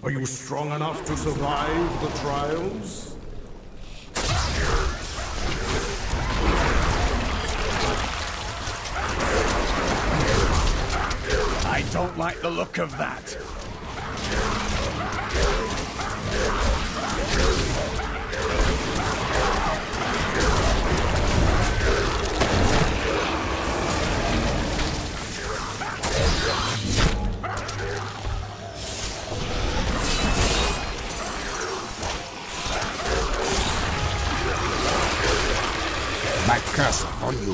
Are you strong enough to survive the trials? I don't like the look of that. My curse upon you.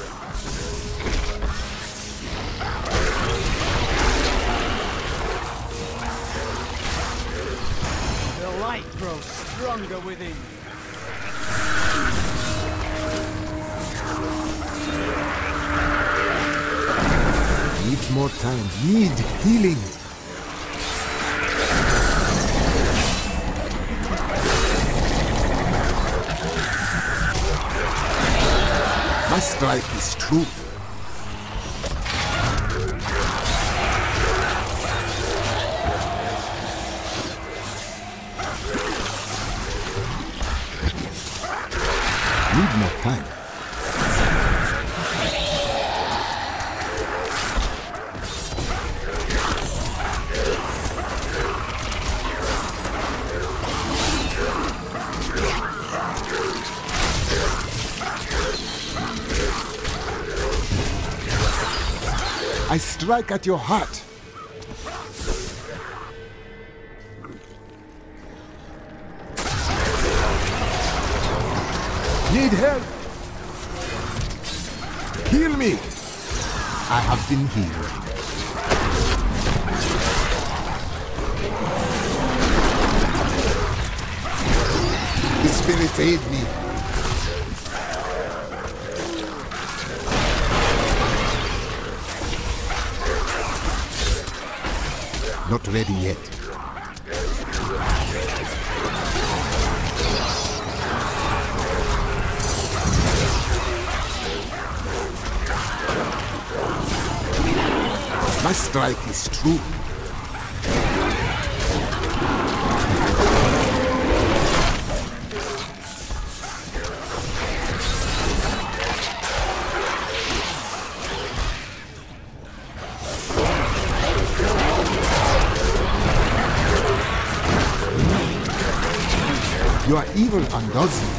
The light grows stronger within you. Need more time. Need healing. My strike is true. Need more time. I strike at your heart. Need help? Heal me. I have been healed. The spirits aid me. Not ready yet. My strike is true. Your evil undoes you.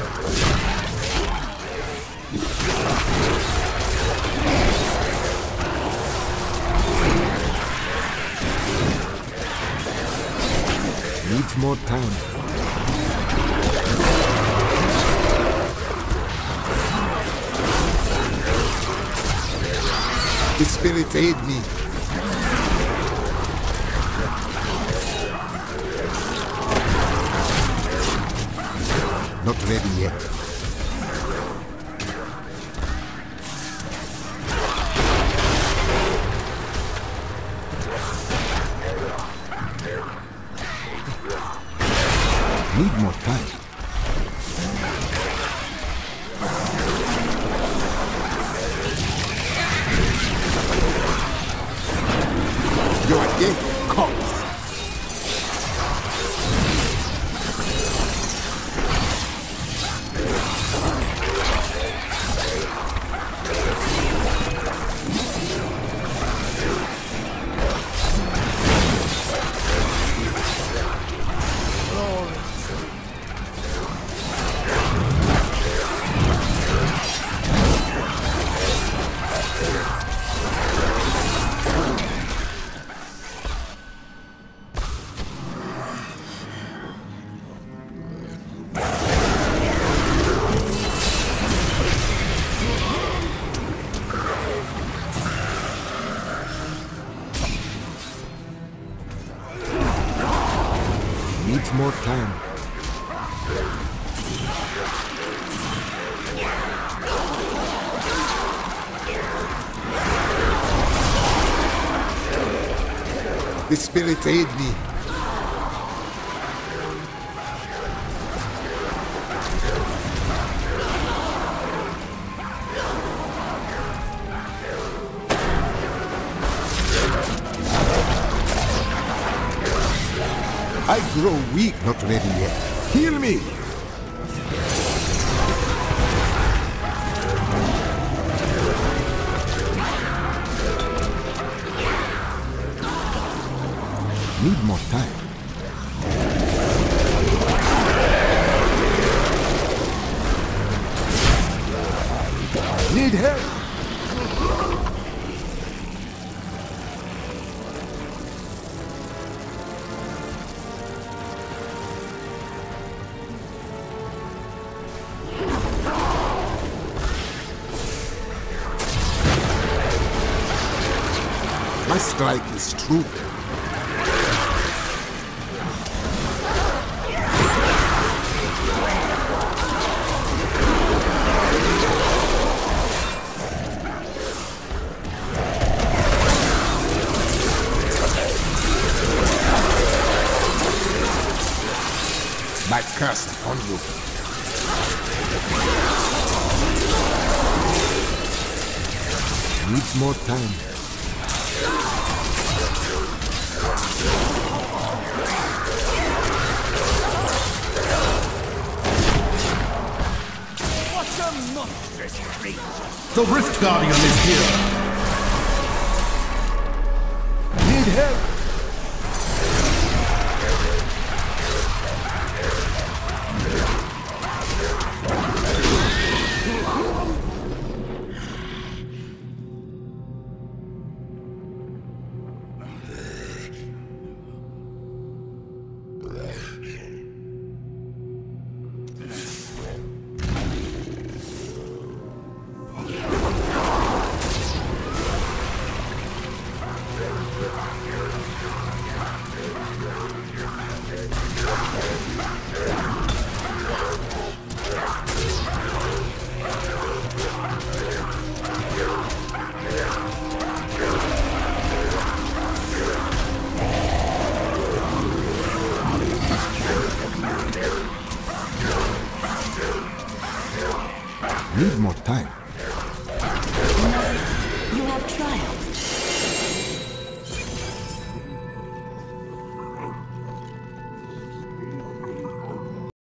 Needs more time. The spirits aid me. Not ready yet. Need more time. Your day comes. Needs more time. The spirits aid me. I grow weak, not ready yet. Heal me! Need more time. Need help! My strike is true. My curse upon you. Needs more time. What a monstrous creature! The Rift Guardian is here! Need help! Need more time.